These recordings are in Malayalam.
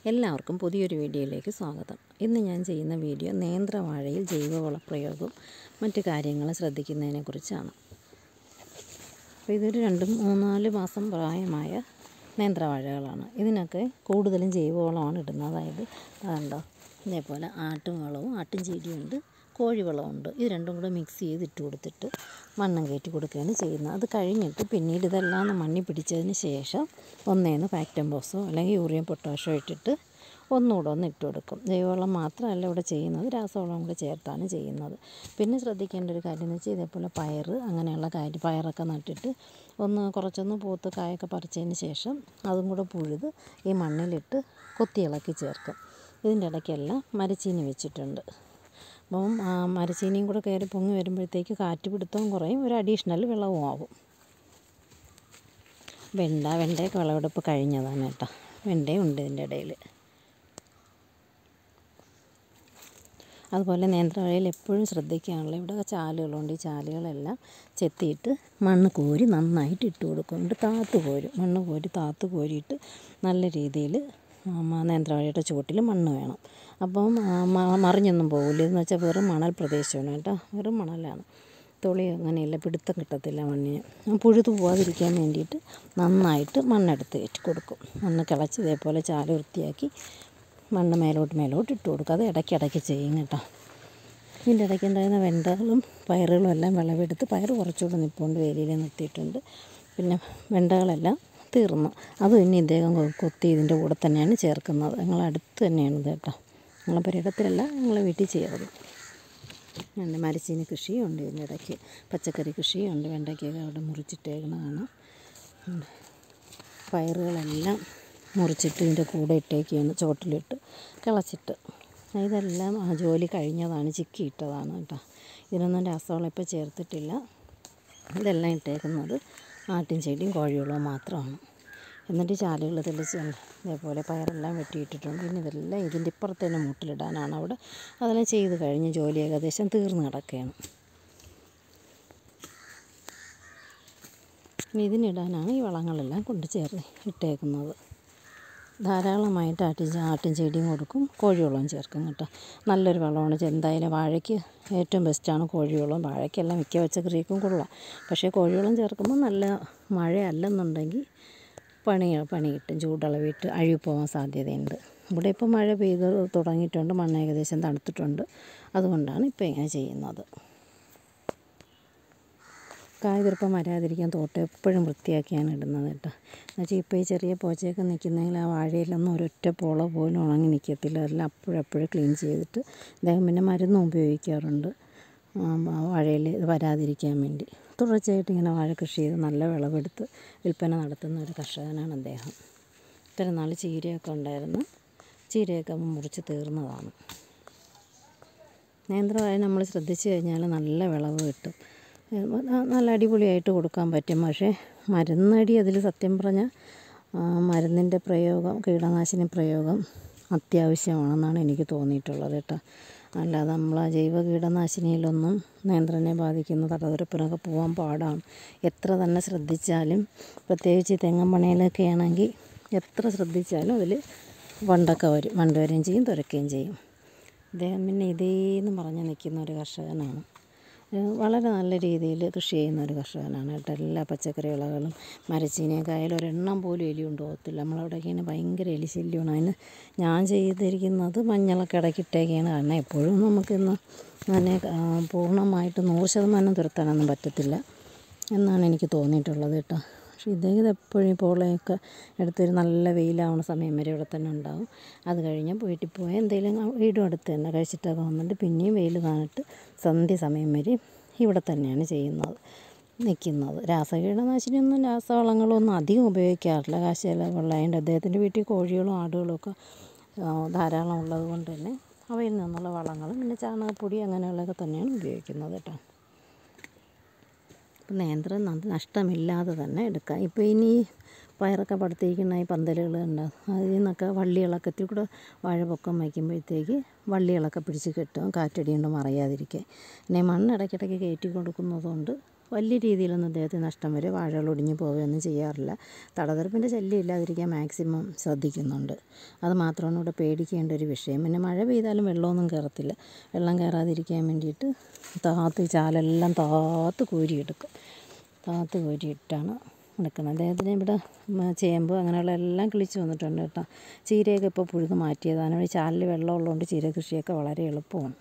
എല്ലാവർക്കും പുതിയൊരു വീഡിയോയിലേക്ക് സ്വാഗതം. ഇന്ന് ഞാൻ ചെയ്യുന്ന വീഡിയോ നേന്ത്രവാഴയിൽ ജൈവവള പ്രയോഗവും മറ്റു കാര്യങ്ങളും ശ്രദ്ധിക്കുന്നതിനെക്കുറിച്ചാണ്. അപ്പോൾ ഇതൊരു 2-4 മാസം പ്രായമായ നേന്ത്രവാഴകളാണ്. ഇതിനൊക്കെ കൂടുതലും ജൈവവളമാണ് ഇടുന്നത്. അതായത് അതുണ്ടോ, ഇതേപോലെ ആട്ടും വളവും ആട്ടും ചീടിയുണ്ട്, കോഴിവളമുണ്ട്. ഇത് രണ്ടും കൂടെ മിക്സ് ചെയ്തിട്ട് കൊടുത്തിട്ട് മണ്ണും കയറ്റി കൊടുക്കുകയാണ് ചെയ്യുന്നത്. അത് കഴിഞ്ഞിട്ട് പിന്നീട് ഇതെല്ലാം മണ്ണിൽ പിടിച്ചതിന് ശേഷം ഒന്നേന്ന് ഫാക്ടംഫോസോ അല്ലെങ്കിൽ യൂറിയം പൊട്ടാഷോ ഇട്ടിട്ട് ഒന്നുകൂടെ ഇട്ട് കൊടുക്കും. ജൈവവളം മാത്രമല്ല ഇവിടെ ചെയ്യുന്നത്, രാസവളം കൂടെ ചേർത്താണ് ചെയ്യുന്നത്. പിന്നെ ശ്രദ്ധിക്കേണ്ട ഒരു കാര്യം എന്ന് വെച്ചാൽ ഇതേപോലെ അങ്ങനെയുള്ള പയറൊക്കെ നട്ടിട്ട് കുറച്ചൊന്ന് പൂത്ത് കായൊക്കെ പറിച്ചതിന് ശേഷം അതും കൂടെ പുഴുത് ഈ മണ്ണിലിട്ട് കൊത്തിയിളക്കി ചേർക്കും. ഇതിൻ്റെ ഇടയ്ക്കെല്ലാം മരച്ചീനി വെച്ചിട്ടുണ്ട്. അപ്പം മരച്ചീനിയും കൂടെ കയറി പൊങ്ങി വരുമ്പോഴത്തേക്ക് കാറ്റ് പിടുത്തവും കുറയും, ഒരു അഡീഷണൽ വിളവും ആവും. വെണ്ടയൊക്കെ വിളവെടുപ്പ് കഴിഞ്ഞതാണ് കേട്ടോ. വെണ്ടയുണ്ട് ഇതിൻ്റെ ഇടയിൽ. അതുപോലെ നേന്ത്രവാഴയിൽ എപ്പോഴും ശ്രദ്ധിക്കാനുള്ള, ഇവിടെ ചാലുകളുണ്ട്. ഈ ചാലുകളെല്ലാം ചെത്തിയിട്ട് മണ്ണ് കോരി നന്നായിട്ട് ഇട്ട് കൊടുക്കും. എന്നിട്ട് മണ്ണ് കോരി താത്ത് കോരിയിട്ട് നല്ല രീതിയിൽ നേന്ത്രവാഴയുടെ ചുവട്ടിൽ മണ്ണ് വേണം. അപ്പം മറിഞ്ഞൊന്നും പോകില്ല. ഇതെന്ന് വെച്ചാൽ വെറും മണൽ പ്രദേശമാണ് കേട്ടോ, വെറും മണലാണ്. തൊളി അങ്ങനെയില്ല, പിടുത്തം കിട്ടത്തില്ല മണ്ണിന്. പുഴുതു പോകാതിരിക്കാൻ വേണ്ടിയിട്ട് നന്നായിട്ട് മണ്ണെടുത്ത് കയറ്റി കൊടുക്കും. മണ്ണ് കിളച്ച് ഇതേപോലെ ചാല് വൃത്തിയാക്കി മണ്ണ് മേലോട്ട് ഇട്ട് കൊടുക്കും. അത് ഇടയ്ക്കിടയ്ക്ക് ചെയ്യും കേട്ടോ. ഇതിൻ്റെ ഇടയ്ക്ക് ഉണ്ടായിരുന്ന വെണ്ടകളും പയറുകളും എല്ലാം വിളവെടുത്ത്, പയർ കുറച്ചുകൂടെ നിൽപ്പുണ്ട്, വേലിയിൽ നിർത്തിയിട്ടുണ്ട്. പിന്നെ വെണ്ടകളെല്ലാം തീർന്നു. അത് ഇനി ഇദ്ദേഹം കൊത്തി ഇതിൻ്റെ കൂടെ തന്നെയാണ് ചേർക്കുന്നത്. ഞങ്ങളടുത്ത് തന്നെയാണ് ഇത് കേട്ടോ. ഞങ്ങളെ പുരയിടത്തിലല്ല, ഞങ്ങളെ വീട്ടിൽ ചെയ്യുന്നത്. പിന്നെ മരച്ചീനി കൃഷിയുണ്ട് ഇതിൻ്റെ ഇടയ്ക്ക്, പച്ചക്കറി കൃഷിയുണ്ട്. വെണ്ടയ്ക്കൊക്കെ അവിടെ മുറിച്ചിട്ടേക്കുന്നതാണ്. പയറുകളെല്ലാം മുറിച്ചിട്ട് ഇതിൻ്റെ കൂടെ ഇട്ടേക്കാണ്, ചോട്ടിലിട്ട് കിളച്ചിട്ട്. ഇതെല്ലാം ആ ജോലി കഴിഞ്ഞതാണ്, ചിക്കിയിട്ടതാണ് കേട്ടോ. ഇതിനൊന്നും രാസവളം ഇപ്പോൾ ചേർത്തിട്ടില്ല. ഇതെല്ലാം ഇട്ടേക്കുന്നത് ആട്ടിൻ ചെടിയും കോഴിവളവും മാത്രമാണ്. എന്നിട്ട് ചാലുകൾ തെളിച്ച് ഇതേപോലെ പയറെല്ലാം വെട്ടിയിട്ടിട്ടുണ്ട്. പിന്നെ ഇതെല്ലാം ഇതിൻ്റെ ഇപ്പുറത്തേനെ മൂട്ടിലിടാനാണ് അവിടെ. അതെല്ലാം ചെയ്ത് കഴിഞ്ഞ് ജോലി ഏകദേശം തീർന്ന് കിടക്കുകയാണ്. ഇനി ഇതിനിടാനാണ് ഈ വളങ്ങളെല്ലാം കൊണ്ട് ഇട്ടേക്കുന്നത്. ധാരാളമായിട്ട് ആട്ടിൻ ചെടിയും കൊടുക്കും, കോഴിവളവും ചേർക്കും കേട്ടോ. നല്ലൊരു വളമാണ്. എന്തായാലും വാഴയ്ക്ക് ഏറ്റവും ബെസ്റ്റാണ് കോഴിവളം. വാഴയ്ക്കെല്ലാം മിക്ക പച്ചക്കറിക്കും കൊള്ളാം. പക്ഷേ കോഴിവളം ചേർക്കുമ്പോൾ നല്ല മഴയല്ലെന്നുണ്ടെങ്കിൽ പണി കിട്ടും. ചൂടളവിട്ട് അഴുകി പോകാൻ സാധ്യതയുണ്ട്. ഇവിടെ ഇപ്പോൾ മഴ പെയ്ത് തുടങ്ങിയിട്ടുണ്ട്, മണ്ണ് ഏകദേശം തണുത്തിട്ടുണ്ട്. അതുകൊണ്ടാണ് ഇപ്പോൾ ഇങ്ങനെ ചെയ്യുന്നത്. കായ്തിർപ്പം വരാതിരിക്കാൻ തോട്ടം എപ്പോഴും വൃത്തിയാക്കിയാണ് ഇടുന്നത് കേട്ടോ. എന്നുവെച്ചാൽ ഇപ്പോൾ ഈ ചെറിയ പോച്ചയൊക്കെ നിൽക്കുന്നെങ്കിൽ ആ വാഴയിലൊന്നും ഒരൊറ്റ പോള പോലും ഉണങ്ങി നിൽക്കത്തില്ല. അതെല്ലാം അപ്പോഴപ്പോഴും ക്ലീൻ ചെയ്തിട്ട് അദ്ദേഹം പിന്നെ മരുന്നും ഉപയോഗിക്കാറുണ്ട് വാഴയിൽ ഇത് വരാതിരിക്കാൻ വേണ്ടി. തുടർച്ചയായിട്ട് ഇങ്ങനെ വാഴ കൃഷി ചെയ്ത് നല്ല വിളവെടുത്ത് വിൽപ്പന നടത്തുന്ന ഒരു കർഷകനാണ് അദ്ദേഹം. ഇത്ര നാൾ ചീരയൊക്കെ ഉണ്ടായിരുന്നു, ചീരയൊക്കെ മുറിച്ച് തീർന്നതാണ്. നേന്ത്രവാഴ നമ്മൾ ശ്രദ്ധിച്ചു കഴിഞ്ഞാൽ നല്ല വിളവ് കിട്ടും, നല്ല അടിപൊളിയായിട്ട് കൊടുക്കാൻ പറ്റും. പക്ഷേ മരുന്നടി അതിൽ സത്യം പറഞ്ഞാൽ മരുന്നിൻ്റെ പ്രയോഗം, കീടനാശിനി പ്രയോഗം അത്യാവശ്യമാണെന്നാണ് എനിക്ക് തോന്നിയിട്ടുള്ളത് കേട്ടോ. അല്ലാതെ നമ്മൾ ആ ജൈവ കീടനാശിനിയിലൊന്നും നേന്ത്രനെ ബാധിക്കുന്ന തടതുരപ്പിനൊക്കെ പോകാൻ പാടാണ്. എത്ര തന്നെ ശ്രദ്ധിച്ചാലും, പ്രത്യേകിച്ച് തെങ്ങൻ പണയിലൊക്കെ ആണെങ്കിൽ എത്ര ശ്രദ്ധിച്ചാലും അതിൽ വണ്ട് വരികയും ചെയ്യും, തുരക്കുകയും ചെയ്യും. അദ്ദേഹം പിന്നെ ഇതേന്ന് പറഞ്ഞ് നിൽക്കുന്ന ഒരു കർഷകനാണ്. വളരെ നല്ല രീതിയിൽ കൃഷി ചെയ്യുന്ന ഒരു കർഷകനാണ് കേട്ടോ. എല്ലാ പച്ചക്കറി വിളകളും, മരച്ചീനിയൊക്കെ ആയാലും ഒരെണ്ണം പോലും എലി കൊണ്ടുപോകത്തില്ല. നമ്മളവിടെയൊക്കെ ഇങ്ങനെ ഭയങ്കര എലിശല്യമാണ്. അതിന് ഞാൻ ചെയ്തിരിക്കുന്നത് മഞ്ഞളൊക്കെ ഇടയ്ക്കിട്ടേക്കാണ്. കാരണം എപ്പോഴും നമുക്കിന്ന് അങ്ങനെ പൂർണ്ണമായിട്ട് 100% തുരത്താനൊന്നും പറ്റത്തില്ല എന്നാണ് എനിക്ക് തോന്നിയിട്ടുള്ളത് കേട്ടോ. പക്ഷേ ഇദ്ദേഹം എപ്പോഴും പോളയൊക്കെ എടുത്തൊരു നല്ല വെയിലാവുന്ന സമയം വരെ ഇവിടെ തന്നെ ഉണ്ടാകും. അത് കഴിഞ്ഞ് വീട്ടിൽ പോയാൽ എന്തെങ്കിലും വീടും അടുത്ത് തന്നെ കഴിച്ചിട്ടൊക്കെ വന്നിട്ട് പിന്നെയും വെയിൽ കാണിട്ട് സന്ധ്യ സമയം വരെ ഇവിടെ തന്നെയാണ് നിൽക്കുന്നത്. രാസകീടനാശിനിയൊന്നും രാസവളങ്ങളൊന്നും അധികം ഉപയോഗിക്കാറില്ല, കാശ് ചിലവുള്ളതുകൊണ്ട്. അദ്ദേഹത്തിൻ്റെ വീട്ടിൽ കോഴികളും ആടുകളും ഒക്കെ ധാരാളം ഉള്ളത് കൊണ്ട് തന്നെ അവയിൽ നിന്നുള്ള വളങ്ങളും പിന്നെ ചാണകപ്പൊടി അങ്ങനെയുള്ളതൊക്കെ തന്നെയാണ് ഉപയോഗിക്കുന്നത് കേട്ടോ. അപ്പം നേന്ത്രം നഷ്ടമില്ലാതെ തന്നെ എടുക്കാം. ഇപ്പോൾ ഇനി പയറൊക്കെ പടുത്തിരിക്കുന്ന ഈ പന്തലുകൾ ഉണ്ട്, അതിൽ നിന്നൊക്കെ വള്ളികളൊക്കെ ഇത്തിരി കൂടെ വാഴ പൊക്കം വയ്ക്കുമ്പോഴത്തേക്ക് വള്ളികളൊക്കെ പിടിച്ച് കെട്ടും, കാറ്റടി കൊണ്ട് മറിയാതിരിക്കാൻ. പിന്നെ മണ്ണ് ഇടയ്ക്കിടയ്ക്ക് കയറ്റി കൊടുക്കുന്നതുകൊണ്ട് വലിയ രീതിയിലൊന്നും അദ്ദേഹത്തിന് നഷ്ടം വരെ വാഴകൾ ഒടിഞ്ഞു പോവുകയൊന്നും ചെയ്യാറില്ല. തടതെറുപ്പിൻ്റെ ശല്യം ഇല്ലാതിരിക്കാൻ മാക്സിമം ശ്രദ്ധിക്കുന്നുണ്ട്. അത് മാത്രമാണ് ഇവിടെ പേടിക്കേണ്ട ഒരു വിഷയം. പിന്നെ മഴ പെയ്താലും വെള്ളമൊന്നും കയറത്തില്ല. വെള്ളം കയറാതിരിക്കാൻ വേണ്ടിയിട്ട് ചാലെല്ലാം താത്ത് കോരിയെടുക്കും. താത്ത് കോരിയിട്ടാണ് എടുക്കുന്നത്. അദ്ദേഹത്തിന് ഇവിടെ ചേമ്പ് അങ്ങനെയുള്ള എല്ലാം കിളിച്ച് വന്നിട്ടുണ്ട് കേട്ടോ. ചീരയൊക്കെ ഇപ്പോൾ പുഴുത് മാറ്റിയതാണ്. ഈ ചാലിൽ വെള്ളമുള്ളതുകൊണ്ട് ചീര കൃഷിയൊക്കെ വളരെ എളുപ്പമാണ്.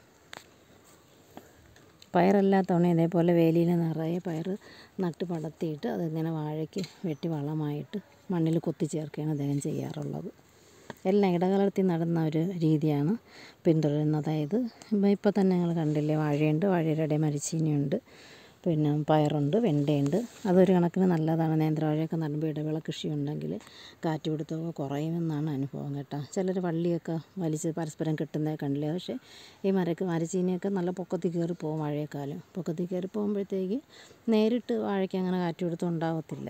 പയറെല്ലാ തവണയും ഇതേപോലെ വേലിയിൽ നിറയെ പയർ നട്ട് പടർത്തിയിട്ട് അതിങ്ങനെ വാഴയ്ക്ക് വെട്ടി വളമായിട്ട് മണ്ണിൽ കൊത്തി ചേർക്കുകയാണ് അദ്ദേഹം ചെയ്യാറുള്ളത്. എല്ലാം ഇടകലർത്തി നടുന്ന ഒരു രീതിയാണ് പിന്തുടരുന്നത്. അതായത് ഇപ്പോൾ തന്നെ നിങ്ങൾ കണ്ടില്ലേ, വാഴയുണ്ട്, വാഴയുടെ ഇടയിൽ മരച്ചീനിയുണ്ട്, പിന്നെ പയറുണ്ട്, വെണ്ടയുണ്ട്. അതൊരു കണക്കിന് നല്ലതാണ്. നേന്ത്രവാഴയൊക്കെ നടുമ്പോൾ ഇടവേള കൃഷി ഉണ്ടെങ്കിൽ കാറ്റ് പിടുത്തമൊക്കെ കുറയുമെന്നാണ് അനുഭവം കേട്ടോ. ചിലർ വള്ളിയൊക്കെ വലിച്ച് പരസ്പരം കെട്ടുന്നത് കണ്ടില്ലേ. പക്ഷേ ഈ മരച്ചീനിയൊക്കെ നല്ല പൊക്കത്തിൽ കയറി പോകും. വാഴയെക്കാളും പൊക്കത്തിൽ കയറി പോകുമ്പോഴത്തേക്ക് നേരിട്ട് വാഴയ്ക്ക് അങ്ങനെ കാറ്റ് പിടുത്തം ഉണ്ടാകത്തില്ല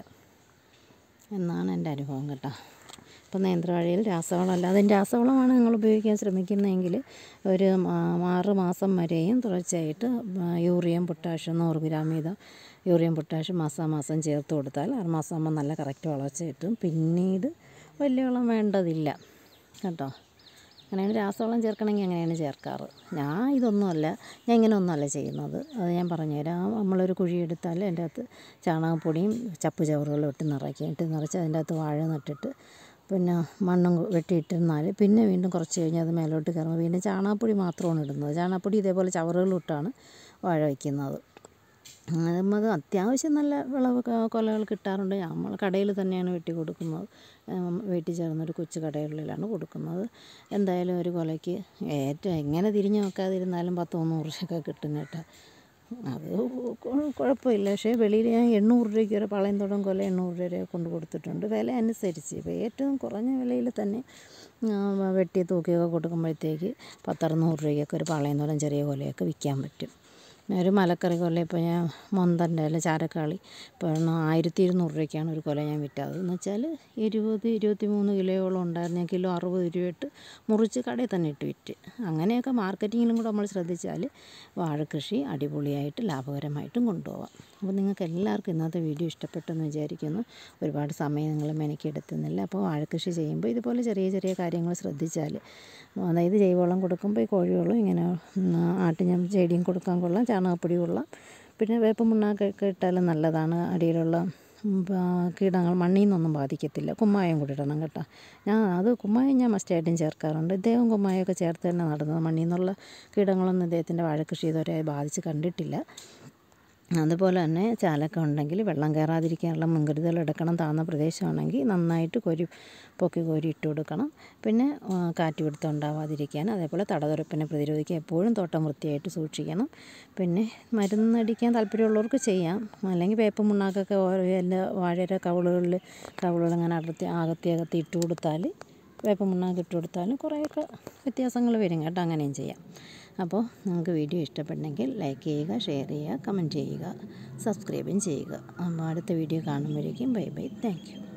എന്നാണ് എൻ്റെ അനുഭവം കേട്ടോ. ഇപ്പം നേന്ത്രവാഴയിൽ രാസവളമല്ല, അതിന് രാസവളമാണ് നിങ്ങൾ ഉപയോഗിക്കാൻ ശ്രമിക്കുന്നതെങ്കിൽ ഒരു 6 മാസം വരെയും തുടർച്ചയായിട്ട് യൂറിയയും പൊട്ടാഷ്യം 100 ഗ്രാം വീതം യൂറിയയും പൊട്ടാഷ്യം മാസാമാസം ചേർത്ത് കൊടുത്താൽ 6 മാസം ആകുമ്പോൾ നല്ല കറക്റ്റ് വളർച്ച കിട്ടും. പിന്നീട് വലിയ വളം വേണ്ടതില്ല കേട്ടോ. അങ്ങനെയാണ് രാസവളം ചേർക്കണമെങ്കിൽ അങ്ങനെയാണ് ചേർക്കാറ്. ഞാൻ ഇങ്ങനെയൊന്നുമല്ല ചെയ്യുന്നത്. അത് ഞാൻ പറഞ്ഞുതരാം. നമ്മളൊരു കുഴി എടുത്താൽ അതിൻ്റെ അകത്ത് ചാണകപ്പൊടിയും ചപ്പ് ചവറുകളും ഇട്ട് നിറച്ച് അതിൻ്റെ അകത്ത് വാഴ നട്ടിട്ട് പിന്നെ മണ്ണും വെട്ടിയിട്ടിരുന്നാൽ പിന്നെ വീണ്ടും കുറച്ച് കഴിഞ്ഞ് അത് മേലോട്ട് കയറുമ്പോൾ വീണ്ടും ചാണകപ്പൊടി മാത്രമാണ് ഇടുന്നത്. ചാണകപ്പൊടി ഇതേപോലെ ചവറുകളിട്ടാണ് വാഴ വയ്ക്കുന്നത്. അത് അത്യാവശ്യം നല്ല വിളവ് കൊലകൾ കിട്ടാറുണ്ട്. നമ്മൾ കടയിൽ തന്നെയാണ് വെട്ടി കൊടുക്കുന്നത്. വീട്ടിൽ ചേർന്നൊരു കൊച്ചു കടകളിലാണ് കൊടുക്കുന്നത്. എന്തായാലും ഒരു കൊലയ്ക്ക് എങ്ങനെ തിരിഞ്ഞു നോക്കാതിരുന്നാലും 10-300 രൂപയൊക്കെ കിട്ടും കേട്ടോ. അത് കുഴപ്പമില്ല. പക്ഷേ വെളിയിൽ ഞാൻ 800 രൂപയ്ക്ക് ഒരു പാളയംതോടൻ കൊല 800 രൂപ കൊണ്ട് കൊടുത്തിട്ടുണ്ട്. വില അനുസരിച്ച് ഇപ്പോൾ ഏറ്റവും കുറഞ്ഞ വിലയിൽ തന്നെ വെട്ടി തൂക്കിയൊക്കെ കൊടുക്കുമ്പോഴത്തേക്ക് 10-600 രൂപയ്ക്കൊക്കെ ഒരു പാളയംതോടൻ ചെറിയ കൊലയൊക്കെ വിൽക്കാൻ പറ്റും. ഒരു മലക്കറി കൊല ഇപ്പോൾ ഞാൻ മൊന്തൻ്റെ അല്ല ചാരക്കാളി ഇപ്പോൾ 1200 രൂപയ്ക്കാണ് ഒരു കൊല ഞാൻ വിറ്റത്. എന്ന് വെച്ചാൽ 20-23 കിലോയോളം ഉണ്ടായിരുന്നു. ഞാൻ കിലോ 60 രൂപ ഇട്ട് മുറിച്ച് കടയിൽ തന്നെ ഇട്ട് വിറ്റ്. അങ്ങനെയൊക്കെ മാർക്കറ്റിങ്ങിലും കൂടെ നമ്മൾ ശ്രദ്ധിച്ചാൽ വാഴക്കൃഷി അടിപൊളിയായിട്ട് ലാഭകരമായിട്ടും കൊണ്ടുപോകാം. അപ്പോൾ നിങ്ങൾക്ക് എല്ലാവർക്കും ഇന്നത്തെ വീഡിയോ ഇഷ്ടപ്പെട്ടെന്ന് വിചാരിക്കുന്നു. ഒരുപാട് സമയം നിങ്ങൾ മെനക്കെടുത്തുന്നില്ല. അപ്പോൾ വാഴക്കൃഷി ചെയ്യുമ്പോൾ ഇതുപോലെ ചെറിയ ചെറിയ കാര്യങ്ങൾ ശ്രദ്ധിച്ചാൽ, അതായത് ജൈവവളം കൊടുക്കുമ്പോൾ ഈ കോഴിവളം ഇങ്ങനെ ചെടിയും കൊടുക്കാൻ കൊള്ളാം, ചാണകപ്പൊടി കൊള്ളാം, പിന്നെ വേപ്പ് മുണ്ണാക്കൊക്കെ ഇട്ടാലും നല്ലതാണ്. അടിയിലുള്ള കീടങ്ങൾ മണ്ണിൽ നിന്നൊന്നും ബാധിക്കത്തില്ല. കുമ്മായം കൂടി ഇടണം കേട്ടോ. കുമ്മായം ഞാൻ മസ്റ്റായിട്ടും ചേർക്കാറുണ്ട്. ഇദ്ദേഹം കുമ്മായമൊക്കെ ചേർത്ത് തന്നെ നടുന്നത്. മണ്ണിൽ നിന്നുള്ള കീടങ്ങളൊന്നും ഇദ്ദേഹത്തിൻ്റെ വാഴക്കൃഷി ഇതുവരെ ബാധിച്ച് കണ്ടിട്ടില്ല. അതുപോലെ തന്നെ ചാലൊക്കെ ഉണ്ടെങ്കിൽ വെള്ളം കയറാതിരിക്കാനുള്ള മുൻകരുതൽ എടുക്കണം. താഴ്ന്ന പ്രദേശമാണെങ്കിൽ നന്നായിട്ട് പൊക്കി കോരി ഇട്ട് കൊടുക്കണം. പിന്നെ കാറ്റ് പിടുത്തം ഉണ്ടാവാതിരിക്കാൻ, അതേപോലെ തടതുറപ്പിനെ പ്രതിരോധിക്കാൻ എപ്പോഴും തോട്ടം വൃത്തിയായിട്ട് സൂക്ഷിക്കണം. പിന്നെ മരുന്നടിക്കാൻ താല്പര്യമുള്ളവർക്ക് ചെയ്യാം. അല്ലെങ്കിൽ വേപ്പ് മുണ്ണാക്കൊക്കെ എല്ലാ വാഴയുടെ കവിളുകൾ ഇങ്ങനെ അകത്തി ഇട്ട് കൊടുത്താൽ, വേപ്പ് മുണ്ണാക്ക് ഇട്ട് കൊടുത്താലും കുറേയൊക്കെ വ്യത്യാസങ്ങൾ വരും കേട്ടോ. അങ്ങനെയും ചെയ്യാം. അപ്പോൾ നിങ്ങൾക്ക് വീഡിയോ ഇഷ്ടപ്പെട്ടെങ്കിൽ ലൈക്ക് ചെയ്യുക, ഷെയർ ചെയ്യുക, കമൻറ്റ് ചെയ്യുക, സബ്സ്ക്രൈബും ചെയ്യുക. അപ്പോൾ അടുത്ത വീഡിയോ കാണുമ്പോഴേക്കും ബൈ ബൈ. Thank U.